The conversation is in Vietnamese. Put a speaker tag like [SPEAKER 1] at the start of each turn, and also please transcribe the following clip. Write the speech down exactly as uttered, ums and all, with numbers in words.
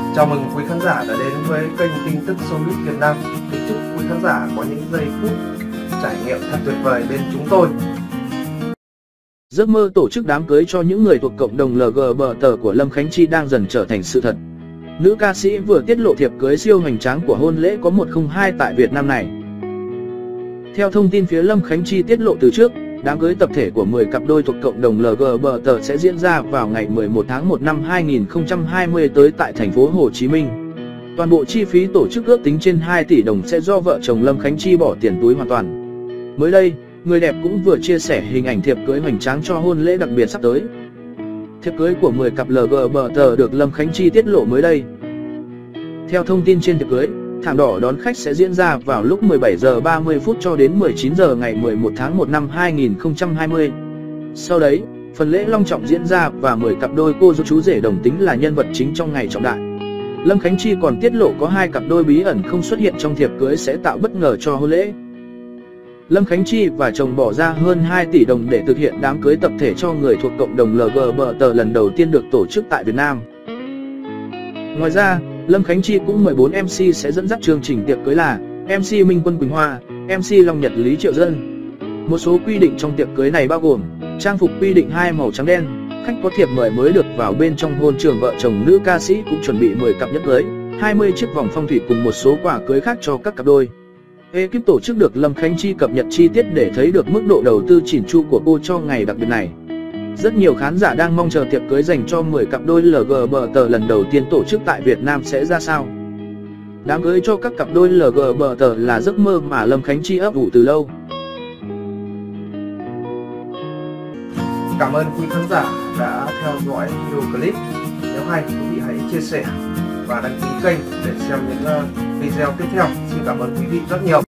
[SPEAKER 1] Chào mừng quý khán giả đã đến với kênh tin tức Showbiz Việt Nam. Kính chúc quý khán giả có những giây phút trải nghiệm thật tuyệt vời bên chúng tôi.
[SPEAKER 2] Giấc mơ tổ chức đám cưới cho những người thuộc cộng đồng lờ giê bê tê của Lâm Khánh Chi đang dần trở thành sự thật. Nữ ca sĩ vừa tiết lộ thiệp cưới siêu hoành tráng của hôn lễ có một không hai tại Việt Nam này. Theo thông tin phía Lâm Khánh Chi tiết lộ từ trước, đám cưới tập thể của mười cặp đôi thuộc cộng đồng lờ giê bê tê sẽ diễn ra vào ngày mười một tháng một năm hai nghìn không trăm hai mươi tới tại thành phố Hồ Chí Minh. Toàn bộ chi phí tổ chức ước tính trên hai tỷ đồng sẽ do vợ chồng Lâm Khánh Chi bỏ tiền túi hoàn toàn. Mới đây, người đẹp cũng vừa chia sẻ hình ảnh thiệp cưới hoành tráng cho hôn lễ đặc biệt sắp tới. Thiệp cưới của mười cặp lờ giê bê tê được Lâm Khánh Chi tiết lộ mới đây. Theo thông tin trên thiệp cưới, thảm đỏ đón khách sẽ diễn ra vào lúc mười bảy giờ ba mươi phút cho đến mười chín giờ ngày mười một tháng một năm hai nghìn không trăm hai mươi. Sau đấy, phần lễ long trọng diễn ra và mười cặp đôi cô dâu chú rể đồng tính là nhân vật chính trong ngày trọng đại. Lâm Khánh Chi còn tiết lộ có hai cặp đôi bí ẩn không xuất hiện trong thiệp cưới sẽ tạo bất ngờ cho hôn lễ. Lâm Khánh Chi và chồng bỏ ra hơn hai tỷ đồng để thực hiện đám cưới tập thể cho người thuộc cộng đồng lờ giê bê tê lần đầu tiên được tổ chức tại Việt Nam. Ngoài ra, Lâm Khánh Chi cũng mời bốn em xê sẽ dẫn dắt chương trình tiệc cưới là em xê Minh Quân Quỳnh Hoa, em xê Long Nhật Lý Triệu Dân. Một số quy định trong tiệc cưới này bao gồm trang phục quy định hai màu trắng đen, khách có thiệp mời mới được vào bên trong hôn trường. Vợ chồng nữ ca sĩ cũng chuẩn bị mười cặp nhẫn cưới, hai mươi chiếc vòng phong thủy cùng một số quà cưới khác cho các cặp đôi. Ekip tổ chức được Lâm Khánh Chi cập nhật chi tiết để thấy được mức độ đầu tư chỉn chu của cô cho ngày đặc biệt này. Rất nhiều khán giả đang mong chờ tiệc cưới dành cho mười cặp đôi lờ giê bê tê lần đầu tiên tổ chức tại Việt Nam sẽ ra sao. Đám cưới cho các cặp đôi lờ giê bê tê là giấc mơ mà Lâm Khánh Chi ấp ủ từ lâu.
[SPEAKER 1] Cảm ơn quý khán giả đã theo dõi video clip. Nếu hay, quý vị hãy chia sẻ và đăng ký kênh để xem những video tiếp theo. Xin cảm ơn quý vị rất nhiều.